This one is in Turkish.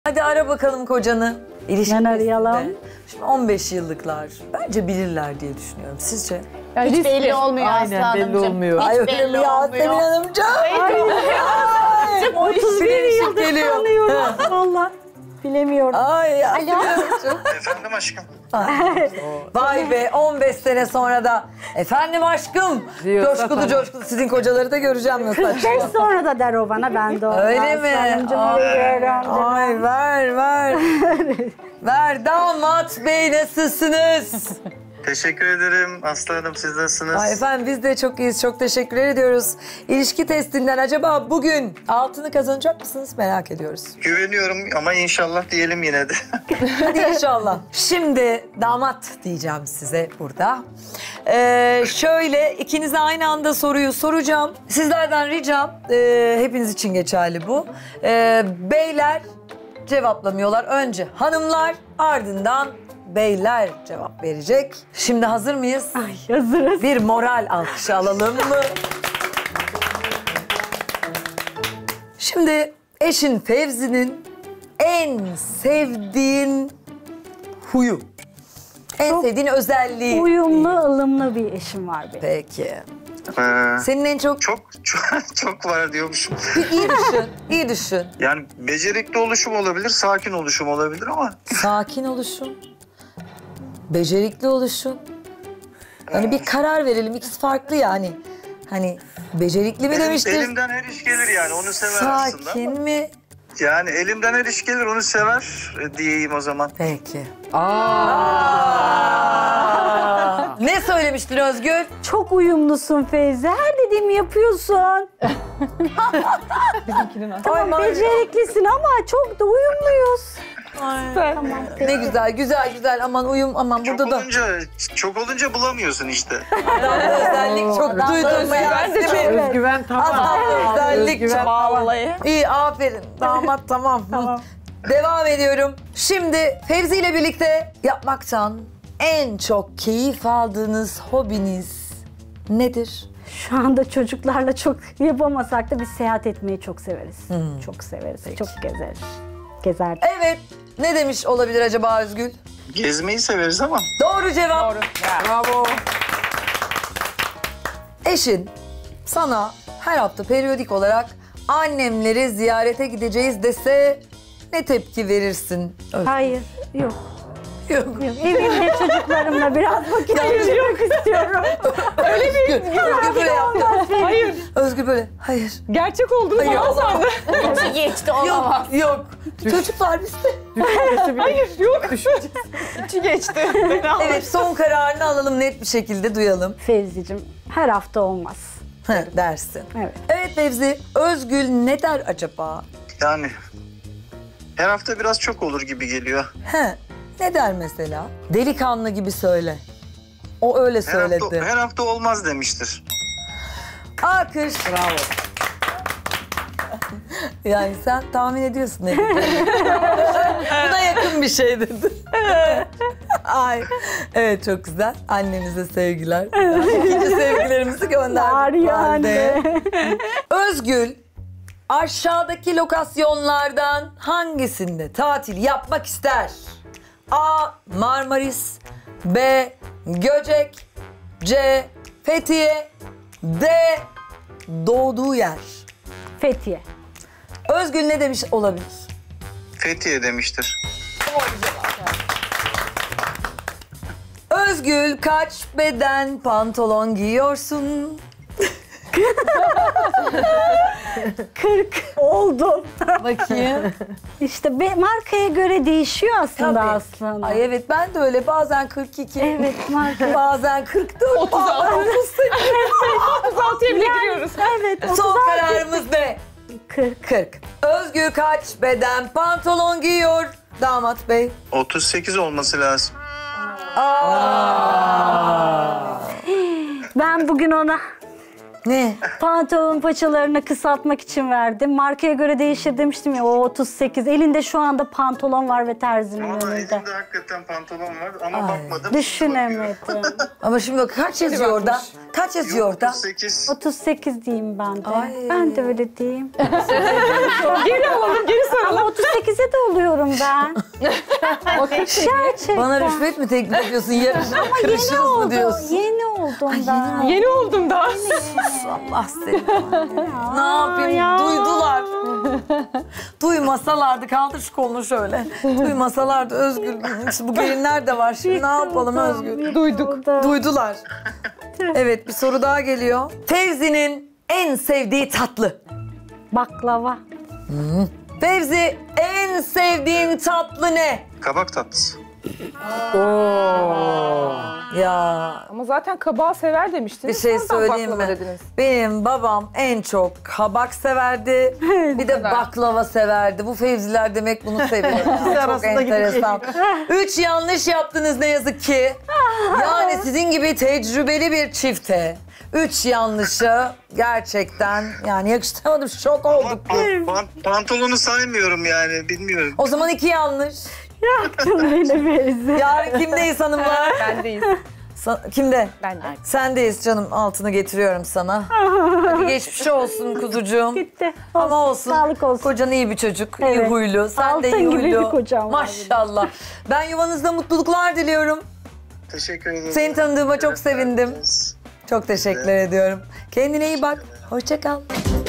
Hadi ara bakalım kocanı. Ben arayalım. Şimdi 15 yıllıklar. Bence bilirler diye düşünüyorum. Sizce? Yani hiç belli olmuyor Aynen, Aslı belli Hanımcığım. olmuyor. Hiç Ay öyle belli mi ya olmuyor. Semih Hanımcığım? Ay, 31 yıldır geliyor. tanıyorum valla. Bilemiyorum. Ay ya. Efendim aşkım. Vay be 15 sene sonra da efendim aşkım. Diyorsa Coşkulu tamam. coşkulu sizin kocaları da göreceğim nasıl 45 sonra da der o bana, ben de o. Öyle mi? Ay ver ver. Ver damat bey nasılsınız? Teşekkür ederim Aslı Hanım, siz nasılsınız? Ay efendim biz de çok iyiyiz. Çok teşekkür ediyoruz. İlişki testinden acaba bugün altını kazanacak mısınız merak ediyoruz. Güveniyorum ama inşallah diyelim yine de. Hadi inşallah. Şimdi damat diyeceğim size burada. Şöyle ikinize aynı anda soruyu soracağım. Sizlerden ricam, hepiniz için geçerli bu. Beyler cevaplamıyorlar. Önce hanımlar, ardından beyler cevap verecek. Şimdi hazır mıyız? Ay, hazırız. Bir moral alkışı alalım mı? Şimdi eşin Fevzi'nin en sevdiğin huyu. En sevdiğin özelliği. Uyumlu, ılımlı bir eşim var benim. Peki. Ee, Senin en çok... çok var diyormuşum. İyi düşün, iyi düşün. Yani becerikli oluşum olabilir, sakin oluşum olabilir ama... Sakin oluşun. Becerikli oluşun. Yani bir karar verelim. İkisi farklı yani. Hani becerikli mi demiştir? Elimden her iş gelir yani, onu sever aslında. Sakin mi? Yani elimden her iş gelir, onu sever diyeyim o zaman. Peki. Ne söylemiştin Özgür? Çok uyumlusun Feyzi. Her dediğimi yapıyorsun. Tamam, Ay, beceriklisin ama çok da uyumluyuz. Tamam. Ne güzel, güzel, güzel. Aman uyum, aman burada da. Çok olunca bulamıyorsun işte. Adamda özellik çok duydum ya. Değil mi? Özgüven tamam. Adamda özellik Özgüven çok. Vallahi. İyi, aferin. Damat tamam. Tamam. Devam ediyorum. Şimdi Fevzi ile birlikte yapmaktan en çok keyif aldığınız hobiniz nedir? Şu anda çocuklarla çok yapamasak da biz seyahat etmeyi çok severiz. Çok severiz. Çok gezeriz. Gezerdik. Evet. Ne demiş olabilir acaba Özgül? Gezmeyi severiz ama... Doğru cevap. Bravo. Eşin sana her hafta periyodik olarak annemleri ziyarete gideceğiz dese ne tepki verirsin? Hayır, yok. Yok. Yok. Evimde çocuklarımla biraz vakit geçirmek istiyorum. Öyle mi? Özgür böyle yaptı. Hayır. Özgür böyle, hayır. Gerçek olduğunu Hayır, falan olamaz. sandı. İçi geçti, olamaz. Yok, yok. Çocuklar bizde. Hayır yok. İçi geçti. Evet, son kararını alalım, net bir şekilde duyalım. Fevzi'cim, her hafta olmaz. Dersin. Evet. Evet Fevzi, Özgül ne der acaba? Yani her hafta biraz çok olur gibi geliyor. Ne der mesela? Delikanlı gibi söyle. O öyle söyledi. Her hafta olmaz demiştir. Alkış. Bravo. Yani sen tahmin ediyorsun ne diyeceğini. Buna yakın bir şey dedi. Ay. Evet çok güzel. Annenize sevgiler. İkinci sevgilerimizi gönderdik. Var ya anne. Özgül, aşağıdaki lokasyonlardan hangisinde tatil yapmak ister? A. Marmaris, B. Göcek, C. Fethiye, D. Doğduğu yer. Fethiye. Özgül ne demiş olabilir? Fethiye demiştir. Özgül kaç beden pantolon giyiyorsun? 40 oldu. Bakayım. İşte markaya göre değişiyor aslında Tabii. aslında. Ay evet ben de öyle bazen 42. Evet marka. Bazen 44. 36. Bazen 38. 36'ya bile giriyoruz. Evet. Son kararımız ne? 40. 40. Özgür kaç beden pantolon giyiyor? Damat bey. 38 olması lazım. Ben bugün ona Ne? pantolon paçalarını kısaltmak için verdim. Markaya göre değişir demiştim ya, o 38. Elinde şu anda pantolon var ve terzinin Ama önünde. elimde hakikaten pantolon var ama bakmadım. Düşünemedim. Ama şimdi bak kaç yazıyor orada? Kaç yazıyor orada? 38. 38 diyeyim ben de. Ay. Ben de öyle diyeyim. Geri alalım, geri saralım. Ama 38'e de oluyorum ben. Gerçekten. Bana rüşvet mi teklif ediyorsun? Yarışma Yeni kırışırız mı oldu. diyorsun? Yeni oldum ben. Yeni oldum da. Allah seni. Ne yapayım? ya. Duydular. Duymasalardı, kaldır şu kolunu şöyle. Duymasalardı Özgür. İşte bu gelinler de var. Şimdi ne yapalım Özgür? Duyduk. Duydular. Evet, bir soru daha geliyor. Fevzi'nin en sevdiği tatlı. Baklava. Fevzi, en sevdiğin tatlı ne? Kabak tatlısı. Ya Ama zaten kabağı sever demiştiniz. bir şey Sonradan söyleyeyim baklava mi? dediniz. Benim babam en çok kabak severdi. Bir de baklava severdi. Bu Fevziler demek bunu seviyor. Çok enteresan. 3 yanlış yaptınız ne yazık ki. Yani sizin gibi tecrübeli bir çifte 3 yanlışı gerçekten yani yakıştıramadım. Şok Ama olduk. pantolonu saymıyorum yani bilmiyorum. O zaman 2 yanlış. Canım benim Fevzi. Yarın kimdeyiz hanımlar? Bendeyiz. Kimde? Bende. Sendeyiz canım, altını getiriyorum sana. Hadi geçmiş olsun kuzucuğum. Gitti. Ama olsun. Sağlık olsun. Kocan iyi bir çocuk, iyi Evet. huylu. Sen de Altın iyi gibi huylu. bir kocam var Maşallah. Ben yuvanızda mutluluklar diliyorum. Teşekkür ederim. Seni tanıdığıma çok sevindim. Çok teşekkür ediyorum. Kendine iyi bak. Hoşça kal.